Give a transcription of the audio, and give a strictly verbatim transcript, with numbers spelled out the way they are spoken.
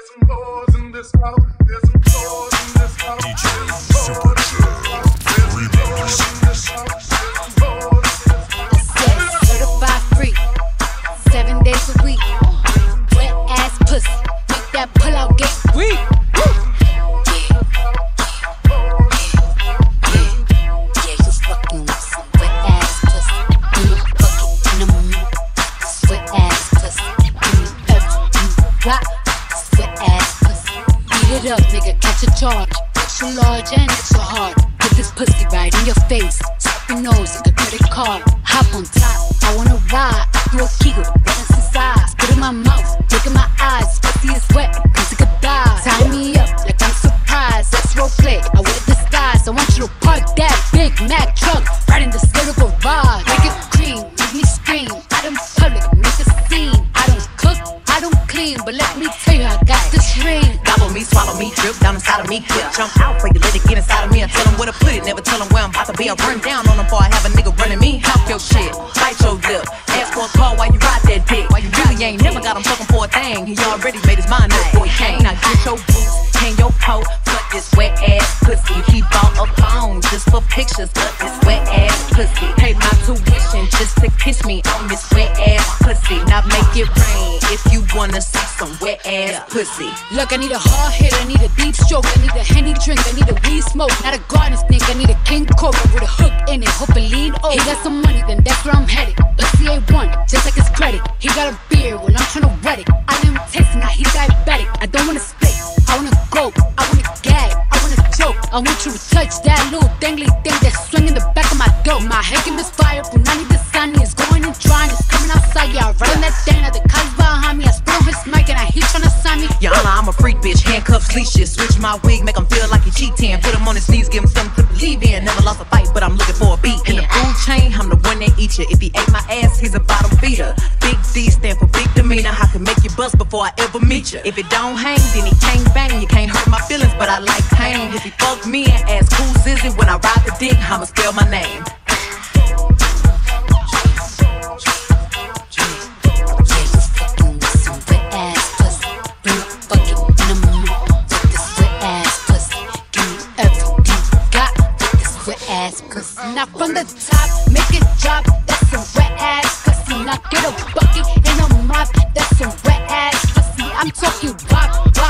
There's some hoes in this house. There's some hoes in this house. D J Super Chill Remix. Certified free, seven days a week. Wet ass pussy, make that pull out get weak. Yeah, you fucking with some wet ass pussy. In the bucket, in the mood. Wet ass pussy. Give me everything you got. Wet ass pussy. Eat it up, nigga, catch a charge. Extra large and extra hard. Put this pussy right in your face. Slap your nose like a credit card. Hop on top, I wanna ride. Do a kegel, balance inside. Spit in my mouth, look in my eyes. Pussy is wet, come to goodbye. Tie me up like I'm surprised. That's role play, I wear disguise. I want you to park that Big Mac truck right in this little garage. Make it cream, make me scream. Out in public, make a scene. I don't cook, I don't clean, but let me tell you, I got this ring. Gobble me, swallow me, drip down inside of me. Quick jump out for you, let it get inside of me. I tell them where to put it, never tell them where I'm about to be. I run down on them before I have a nigga running me. Talk your shit, bite your lip. Ask for a call while you ride that dick. While you really ain't never got him fucking for a thing. He already made his mind up before he came. Now get your boots, hang your coat, fuck this wet ass pussy. He bought a phone just for pictures of this wet ass pussy. Paid my tuition just to kiss me on this wet ass pussy. Now make it rain if you wanna see some wet ass pussy. Look, I need a hard hit, I need a deep stroke, I need a Henny drink, I need a weed smoke, not a garden snake, I need a king cobra with a hook in it, hope it lean over. He got some money, then that's where I'm headed. Pussy A one, just like his credit. He got a beard, well I'm tryna wet it. I let him taste it, now he's diabetic. I don't wanna spit, I wanna go, I wanna gag, I wanna choke. I want you to touch that little dangly thing that's swinging the back of my dope. My head can misfire, punani the sun is going and drying, it's coming outside, yeah, I run on that thing, now the cuz behind me, I spit on his mic and I heat tryna sign me. Yeah, I'm a freak bitch, handcuffs, leashes. Switch my wig, make him feel like he cheating. Put him on his knees, give him something to believe in. Never lost a fight, but I'm looking for a beat. In the food chain, I'm the one that eat you. If he ate my ass, he's a bottom feeder. Big D stand for big demeanor. I can make you bust before I ever meet you. If it don't hang, then he can't bang. You can't hurt my feelings, but I like pain. If he fuck me and ask who's is it when I ride the dick, I'ma spell my name. Now from the top, make it drop, that's some wet ass pussy. Now get a bucket and a mop, that's some wet ass pussy. I'm talking rock, rock.